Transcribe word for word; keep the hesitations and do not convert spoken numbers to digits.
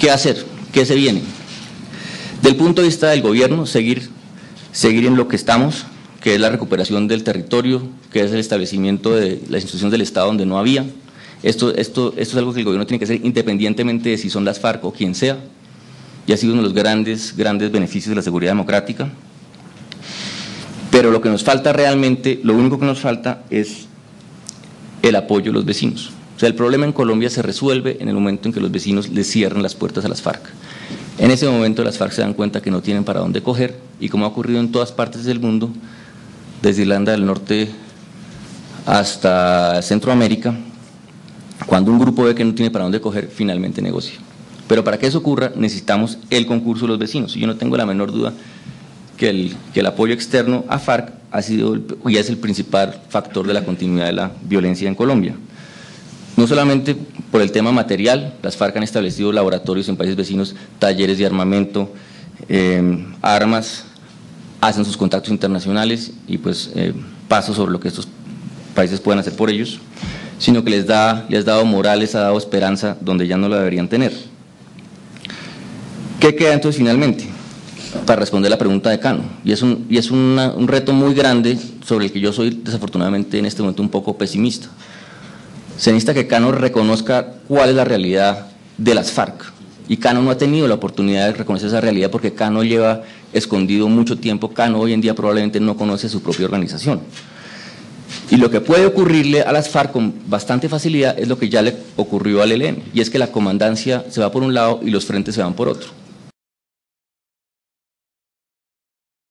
¿qué hacer? ¿Qué se viene? Del punto de vista del gobierno, seguir, seguir en lo que estamos, que es la recuperación del territorio, que es el establecimiento de las instituciones del Estado donde no había. Esto, esto, esto es algo que el gobierno tiene que hacer independientemente de si son las FARC o quien sea, y ha sido uno de los grandes, grandes beneficios de la seguridad democrática. Pero lo que nos falta realmente, lo único que nos falta es el apoyo de los vecinos. O sea, el problema en Colombia se resuelve en el momento en que los vecinos les cierran las puertas a las FARC. En ese momento las FARC se dan cuenta que no tienen para dónde coger, y como ha ocurrido en todas partes del mundo, desde Irlanda del Norte hasta Centroamérica, cuando un grupo ve que no tiene para dónde coger, finalmente negocia. Pero para que eso ocurra necesitamos el concurso de los vecinos, y yo no tengo la menor duda que el, que el apoyo externo a FARC ha sido y es el principal factor de la continuidad de la violencia en Colombia. No solamente por el tema material, las FARC han establecido laboratorios en países vecinos, talleres de armamento, eh, armas, hacen sus contactos internacionales y pues eh, pasos sobre lo que estos países pueden hacer por ellos, sino que les, da, les ha dado moral, les ha dado esperanza donde ya no la deberían tener. ¿Qué queda entonces finalmente? Para responder la pregunta de Cano, y es, un, y es una, un reto muy grande sobre el que yo soy desafortunadamente en este momento un poco pesimista. Se necesita que Cano reconozca cuál es la realidad de las FARC, y Cano no ha tenido la oportunidad de reconocer esa realidad porque Cano lleva escondido mucho tiempo. Cano hoy en día probablemente no conoce su propia organización. Y lo que puede ocurrirle a las FARC con bastante facilidad es lo que ya le ocurrió al E L N, y es que la comandancia se va por un lado y los frentes se van por otro.